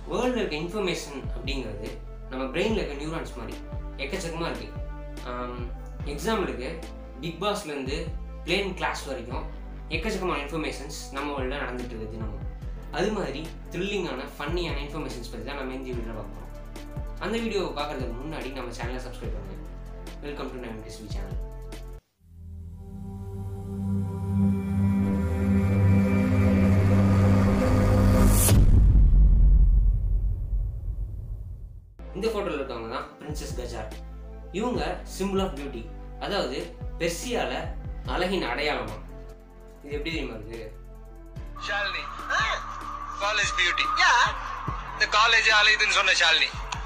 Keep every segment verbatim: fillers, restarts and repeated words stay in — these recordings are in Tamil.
வேர்ல்டில் இருக்க இன்ஃபர்மேஷன் அப்படிங்கிறது நம்ம பிரெயினில் இருக்க நியூரான்ஸ் மாதிரி எக்கச்சக்கமாக இருக்குது. எக்ஸாம்பிளுக்கு பிக் பாஸ்லேருந்து பிளேன் கிளாஸ் வரைக்கும் எக்கச்சக்கமான இன்ஃபர்மேஷன்ஸ் நம்ம வேர்ல்டில் நடந்துகிட்டு இருக்குது. நம்ம அது மாதிரி த்ரில்லிங்கான ஃபன்னியான இன்ஃபர்மேஷன்ஸ் பற்றி தான் நம்ம இந்த வீடியோவில் பார்க்குறோம். அந்த வீடியோவை பார்க்குறதுக்கு முன்னாடி நம்ம சேனலை சப்ஸ்கிரைப் பண்ணுங்கள். வெல்கம் டு நைன் டிஸ்வி சேனல். இந்த ஃபோட்டோவில் இருக்கவங்க தான் பிரின்சஸ் கஜார். இவங்க சிம்பிள் ஆஃப் பியூட்டி, அதாவது பெர்சியால அழகின் அடையாளமா. இது எப்படி தெரியுமா இருக்கு? Shalini college beauty. இந்த காலேஜ் அலைதுன்னு சொன்ன ஷாலினி.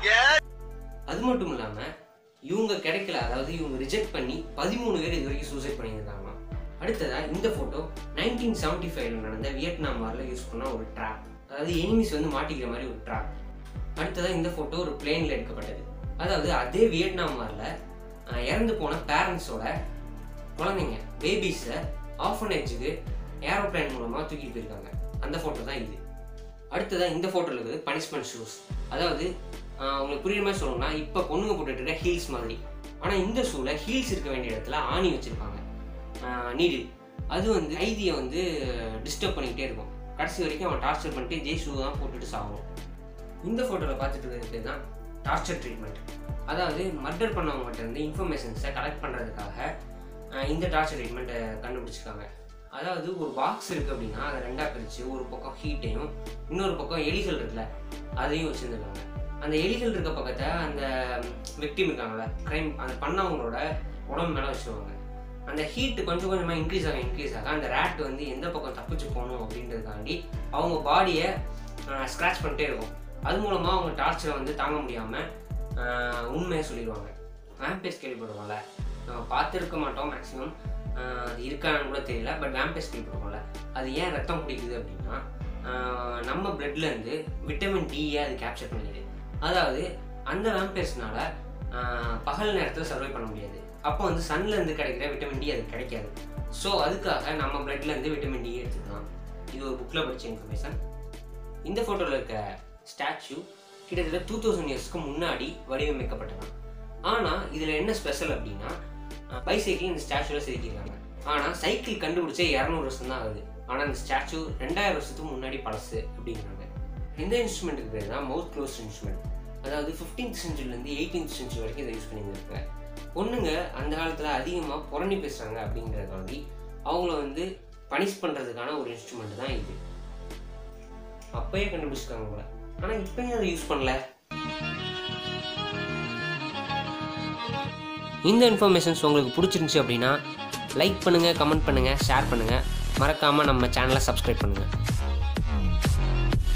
அது மட்டும் இல்லாம இவங்க கிடைக்கல, அதாவது இவங்க ரிஜெக்ட் பண்ணி பதிமூணு பேர் இது வரைக்கும் சூசைட் பண்ணியிருக்காங்க. அடுத்ததா இந்த போட்டோ நைன்டீன் செவன்டி ஃபைவ்ல நடந்த வியட்நாம் வார்ல யூஸ் பண்ண ஒரு ட்ராப், அதாவது எனிமிஸ் வந்து மாட்டிக்கிற மாதிரி ஒரு ட்ராப். அடுத்ததா இந்த போட்டோ ஒரு பிளேன்ல எடுக்கப்பட்டது, அதாவது அதே வியட்நாம் வார்ல இறந்து போன பேரண்ட்ஸோட குழந்தைங்க பேபிஸை ஆர்ஃபனேஜுக்கு ஏரோப்ளைன் மூலமா தூக்கிட்டு போயிருக்காங்க. அந்த போட்டோ தான் இது. அடுத்ததா இந்த போட்டோல இருக்குது பனிஷ்மெண்ட் ஷூஸ், அதாவது உங்களுக்கு புரியுற மாதிரி சொல்லணும்னா இப்போ பொண்ணுங்க போட்டுட்டு இருக்க ஹீல்ஸ் மாதிரி. ஆனால் இந்த ஷூல ஹீல்ஸ் இருக்க வேண்டிய இடத்துல ஆணி வச்சிருப்பாங்க, நீடில். அது வந்து கைதியை வந்து டிஸ்டர்ப் பண்ணிக்கிட்டே இருக்கும். கடைசி வரைக்கும் அவன் டார்ச்சர் பண்ணிட்டு ஜே ஷூ தான் போட்டுட்டு சாகும். இந்த ஃபோட்டோவில் பார்த்துட்டு இருக்கிறது தான் டார்ச்சர் ட்ரீட்மெண்ட், அதாவது மர்டர் பண்ணவங்ககிட்ட இருந்து இன்ஃபர்மேஷன்ஸை கலெக்ட் பண்ணுறதுக்காக இந்த டார்ச்சர் ட்ரீட்மெண்ட்டை கண்டுபிடிச்சிருக்காங்க. அதாவது ஒரு பாக்ஸ் இருக்குது அப்படின்னா அதை ரெண்டாக பிரித்து ஒரு பக்கம் ஹீட்டையும் இன்னொரு பக்கம் எலிகள் இருக்குல்ல அதையும் வச்சுருந்துருக்காங்க. அந்த எலிகள் இருக்க பக்கத்தை அந்த விக்டிம் இருக்காங்கள க்ரைம் அந்த பண்ணவங்களோட உடம்பு மேலே வச்சுருவாங்க. அந்த ஹீட் கொஞ்சம் கொஞ்சமாக இன்க்ரீஸ் ஆக இன்க்ரீஸ் ஆக அந்த ரேட் வந்து எந்த பக்கம் தப்பிச்சு போகணும் அப்படின்றதுக்காண்டி அவங்க பாடியை ஸ்க்ராட்ச் பண்ணிட்டே இருக்கும். அது மூலமாக அவங்க டார்ச்சரை வந்து தாங்க முடியாமல் உண்மையை சொல்லிடுவாங்க. வேம்பையர்ஸ் கேள்விப்படுவோம்ல, நம்ம பார்த்துருக்க மாட்டோம் மேக்ஸிமம், அது இருக்கான்னு கூட தெரியல. பட் வேம்பையர்ஸ் கேள்விப்படுவோம்ல, அது ஏன் ரத்தம் குடிக்குது அப்படின்னா நம்ம பிளட்லேருந்து விட்டமின் டியை அது கேப்சர் பண்ணிடுது. அதாவது அந்த வேம்பையர்ஸ்னால பகல் நேரத்தில் சர்வை பண்ண முடியாது, அப்போ வந்து சன்லேருந்து கிடைக்கிற விட்டமின் டி அது கிடைக்காது. ஸோ அதுக்காக நம்ம பிளட்லேருந்து விட்டமின் டி எடுத்துக்கலாம். இது ஒரு புக்கில் படித்த இன்ஃபர்மேஷன். இந்த ஃபோட்டோவில் இருக்க ஸ்டாச்சு கிட்டத்தட்ட டூ தௌசண்ட் இயர்ஸ்க்கு முன்னாடி வடிவமைக்கப்பட்டதான். ஆனால் இதில் என்ன ஸ்பெஷல் அப்படின்னா பைசைக்கிள் இந்த ஸ்டாச்சுவில் செதுக்கியிருக்காங்க. ஆனால் சைக்கிள் கண்டுபிடிச்சே இரநூறு வருஷம் தான் ஆகுது. ஆனால் இந்த ஸ்டாச்சு ரெண்டாயிரம் வருஷத்துக்கு முன்னாடி பழசு அப்படிங்கிறாங்க. இந்த இன்ஸ்ட்ருமெண்ட்டுக்கு பேர் தான் மவுத் க்ளோஸ் இன்ஸ்ட்ருமெண்ட், அதாவது ஃபிஃப்டீன்த் சென்ச்சுரிலேருந்து எயிட்டீன்த் சென்ச்சுரி வரைக்கும் இதை யூஸ் பண்ணியிருக்காங்க. பொண்ணுங்க அந்த காலத்தில் அதிகமாக புறணி பேசுகிறாங்க அப்படிங்கிறதுக்காண்டி அவங்கள வந்து பனிஷ் பண்ணுறதுக்கான ஒரு இன்ஸ்ட்ருமெண்ட் தான் இது. அப்பயே கண்டுபிடிச்சிருக்காங்க போல, ஆனால் இப்பயும் அதை யூஸ் பண்ணல. இந்த இன்ஃபர்மேஷன்ஸ் உங்களுக்கு பிடிச்சிருந்துச்சி அப்படின்னா லைக் பண்ணுங்கள், கமெண்ட் பண்ணுங்கள், ஷேர் பண்ணுங்கள். மறக்காமல் நம்ம சேனலை சப்ஸ்கிரைப் பண்ணுங்கள்.